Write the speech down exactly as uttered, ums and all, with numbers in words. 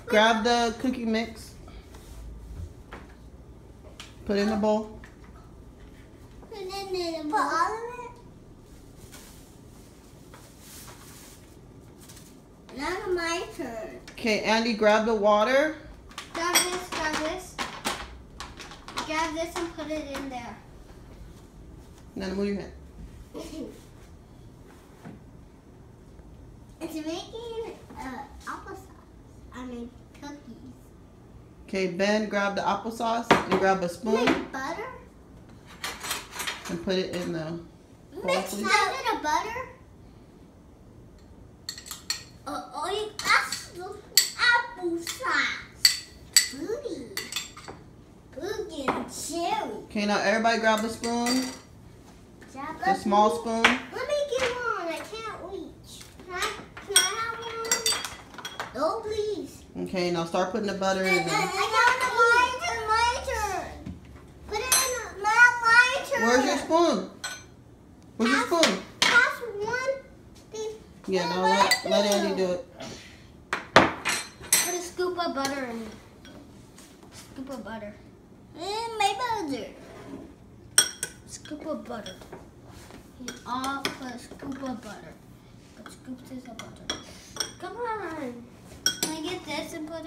Grab the cookie mix. Put it in the bowl. Put it in the bowl. All of it? Now my turn. Okay, Andy, grab the water. Grab this, grab this. Grab this and put it in there. Now move your hand. It's making uh, applesauce. I mean cookies. Okay, Ben, grab the applesauce and grab a spoon. Make butter. And put it in the bowl, Mix please. a bit of butter. Oh, oh, you that's applesauce. Booty. Booty and cherry. Okay, now everybody grab a spoon. Grab The a small spoon. spoon. Let me get one. I can't reach. Can I, can I have one? No, please. Okay, now start putting the butter in I, there. I got it. My turn. My turn. Put it in my, my turn. Where's your spoon? Where's your Pass- spoon? Pass one. Please. Yeah, now let, let Andy do it. Put a scoop of butter in. Scoop of butter. And my butter. Scoop of butter. And all put a scoop of butter. Put scoops of butter. Come on. Can I get this and put